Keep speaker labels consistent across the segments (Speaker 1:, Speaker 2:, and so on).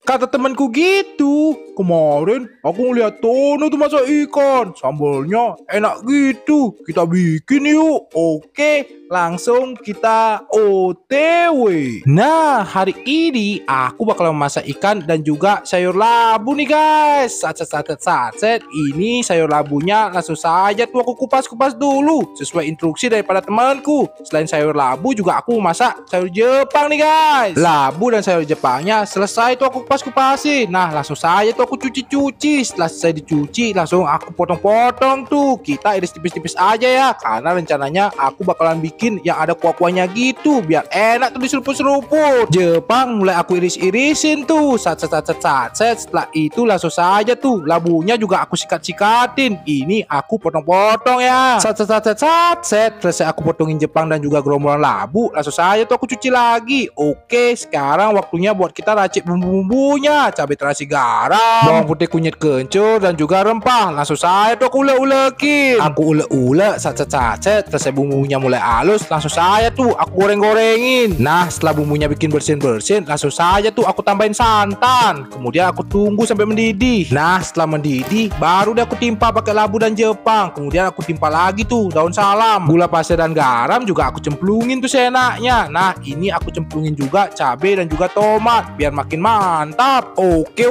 Speaker 1: Kata temanku gitu. Kemarin aku ngeliat Tono tuh masak ikan. Sambalnya enak gitu. Kita bikin yuk. Oke, langsung kita OTW. Nah, hari ini aku bakal memasak ikan dan juga sayur labu nih guys. Satset. Ini sayur labunya langsung saja tuh aku kupas-kupas dulu sesuai instruksi daripada temanku. Selain sayur labu juga aku masak sayur Jepang nih guys. Labu dan sayur Jepangnya selesai tuh aku kupas-kupasin. Nah, langsung saja tuh aku cuci-cuci. Setelah selesai dicuci, langsung aku potong-potong tuh. Kita iris tipis-tipis aja ya, karena rencananya aku bakalan bikin yang ada kuah-kuahnya gitu, biar enak tuh diseruput-seruput. Jepang mulai aku iris-irisin tuh. Setelah itu langsung saja tuh labunya juga aku sikat-sikatin. Ini aku potong-potong ya. Selesai aku potongin Jepang dan juga gerombolan labu, langsung saja tuh aku cuci lagi. Oke, sekarang waktunya buat kita racik bumbu-bumbunya. Cabai terasi, garam, bawang putih, kunyit kencur, dan juga rempah. Langsung saja tuh aku ulek-ulekin. Aku ulek-ulek, selesai bumbunya mulai halus, langsung saja tuh aku goreng-gorengin. Nah, setelah bumbunya bikin bersin-bersin, langsung saja tuh aku tambahin santan. Kemudian aku tunggu sampai mendidih. Nah, setelah mendidih, baru deh aku timpa pakai labu dan Jepang. Kemudian aku timpa lagi tuh daun salam, gula pasir dan garam juga aku cemplungin tuh seenaknya. Nah, ini aku cemplungin juga cabai dan juga tomat biar makin mantap. Oke.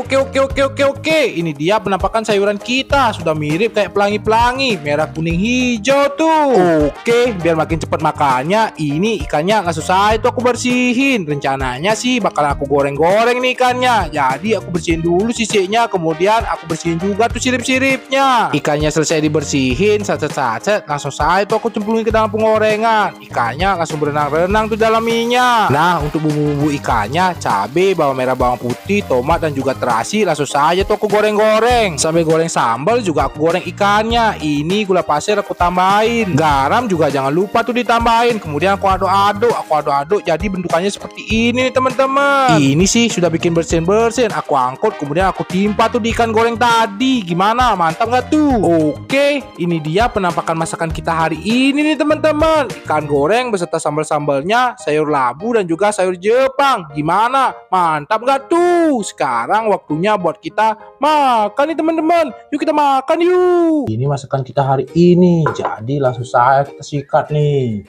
Speaker 1: Ini dia penampakan sayuran kita. Sudah mirip kayak pelangi-pelangi, merah, kuning, hijau tuh. Oke, biar makin cepat makannya, ini ikannya langsung saja tuh aku bersihin. Rencananya sih bakal aku goreng-goreng nih ikannya. Jadi aku bersihin dulu sisiknya, kemudian aku bersihin juga tuh sirip-siripnya. Ikannya selesai dibersihin, langsung saja tuh aku cemplungin ke dalam penggorengan. Ikannya langsung berenang-renang tuh dalam minyak. Nah, untuk bumbu-bumbu ikannya, cabai, bawang merah, bawang putih, tomat, dan juga terasi, langsung saja tuh aku goreng-goreng. Sambil goreng sambal juga aku goreng ikannya. Ini gula pasir aku tambahin, garam juga jangan lupa tuh ditambahin. Kemudian aku aduk-aduk jadi bentukannya seperti ini nih teman-teman. Ini sih sudah bikin bersin-bersin. Aku angkut, kemudian aku timpa tuh di ikan goreng tadi. Gimana, mantap gak tuh? Oke, ini dia penampakan masakan kita hari ini nih teman-teman. Ikan goreng beserta sambal-sambalnya, sayur labu dan juga sayur Jepang. Gimana, mantap gak tuh? Sekarang waktunya buat kita makan nih teman-teman. Yuk kita makan yuk. Ini masakan kita hari ini, jadi langsung saja kita sikat nih.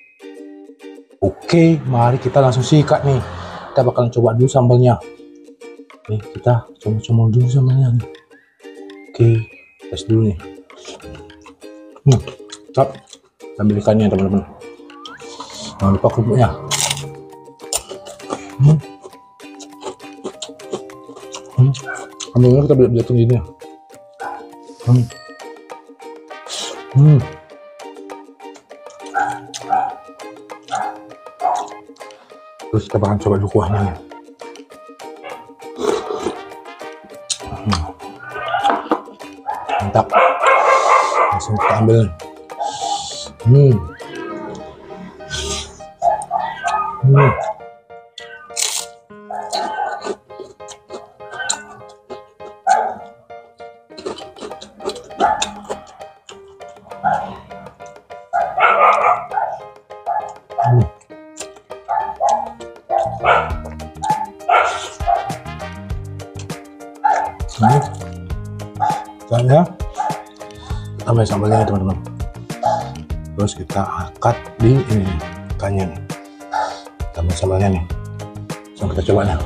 Speaker 1: Oke, mari kita langsung sikat nih. Kita bakalan coba dulu sambalnya. Nih, kita comel-comel dulu sambalnya nih. Oke, tes dulu nih. Cap, ambil ikannya teman-teman. Jangan lupa kerupuknya. Ambilnya kita jatuh gini ya. Terus kita bakal coba dulu kuahnya nih. Mantap. Langsung kita ambil. Soalnya tambah sambalnya teman-teman. Terus kita angkat di ini ikannya nih. Tambah sambalnya nih. Langsung kita coba nih.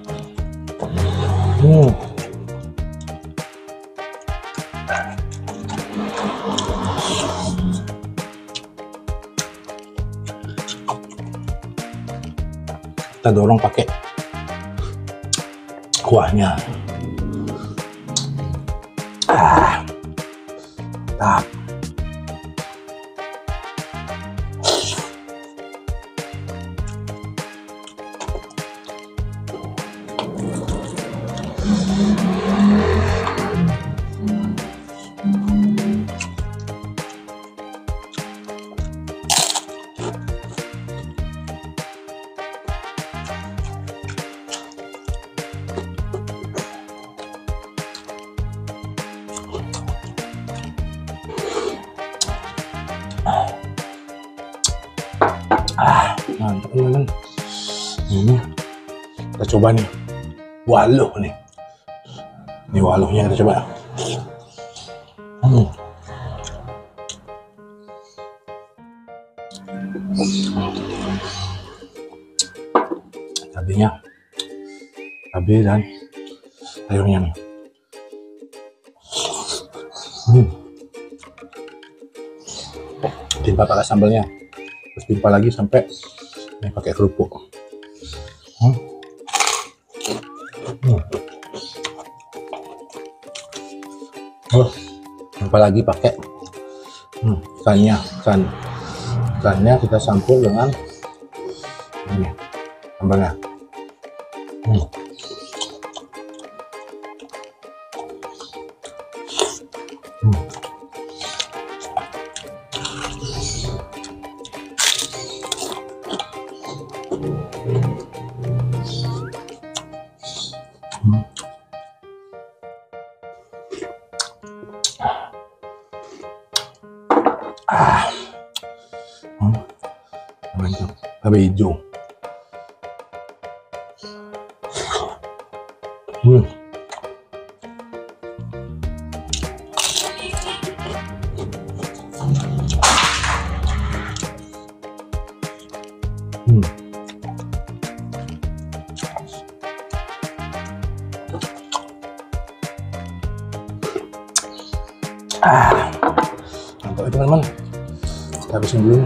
Speaker 1: Kita dorong pakai kuahnya. Mantap. Mantap teman-teman. Ini kita coba nih.
Speaker 2: waluh nih. Ini waluhnya kita coba. Cabenya, cabai dan sayurnya nih. Timpa pakai sambalnya, terus timpa lagi sampai ini pakai kerupuk. Timpa lagi pakai ikannya kita campur dengan ini sambalnya. Mantap, cabai hijau. Mantap itu teman-teman. Kita habisin dulu.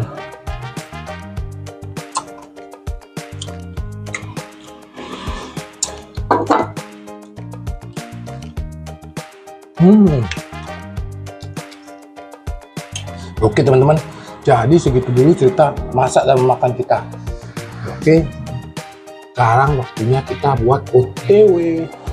Speaker 2: Oke teman-teman, jadi segitu dulu cerita masak dan makan kita. Oke, sekarang waktunya kita buat OTW.